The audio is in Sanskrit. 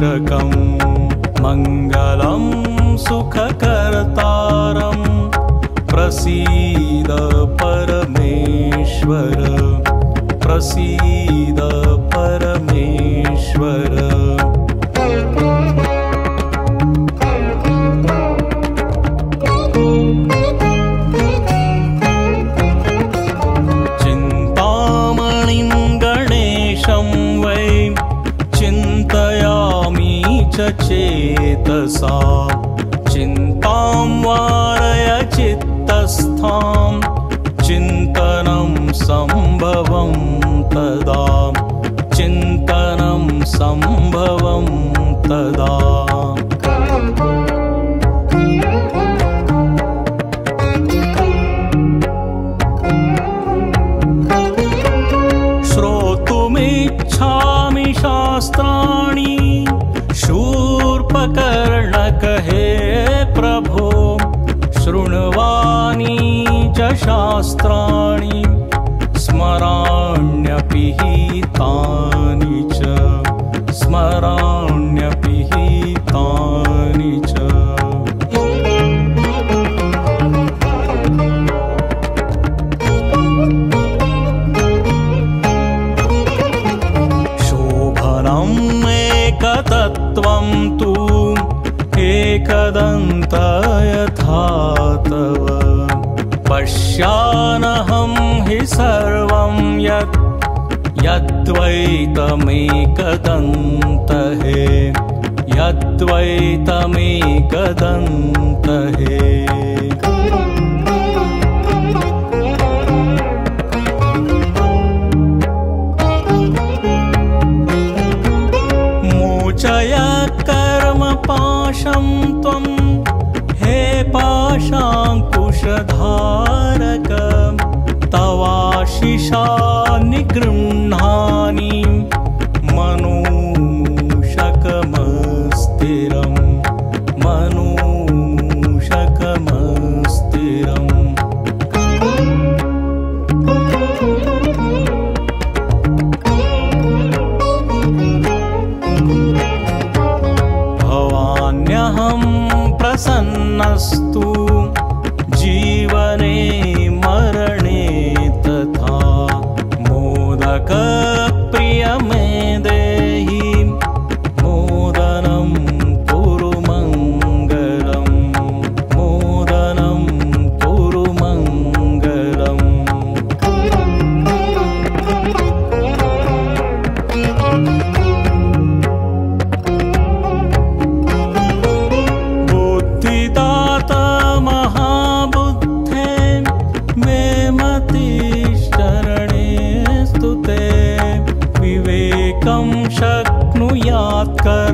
मोक्षकं मङ्गलं सुखकर्तारं प्रसीद परमेश्वर प्रसीद परमेश्वर। चिन्तामणिं गणेशं वै चिन्तयामि च चेतसा चिन्तां वारय चित्तस्थां चिन्तनं सम्भवं तदा चिन्तनं सम्भवं तदा। श्रोतुमिच्छामि शास्त्राणि शूर्पकर्णक हे प्रभो शृण्वानि च शास्त्राणि स्मराण्यपि तानि च स्मराण्यपि तानि च। शोभनम् एकतत्त्वं तु एकदन्त यथा तव पश्यानहं हि सर्वं यद्वैतमेकदन्त हे यद्वैतमेकदन्त हे। मोचय कर्मपाशं त्वं हे पाशाङ्कुशधारक तवाशिषा निगृह्णानि मनूषकमस्थिरं मनूषकमस्थिरम्। भवान्यहं प्रसन्नस्तु जीवने मरणे तथा मोदकप्रिय मे देहि मोदनं कुरु मङ्गलं मोदनं कुरु मङ्गलम्। बुद्धिदाता महाबुद्धे मे मतिश्चरणे स्तुते विवेकं शक्नुयात्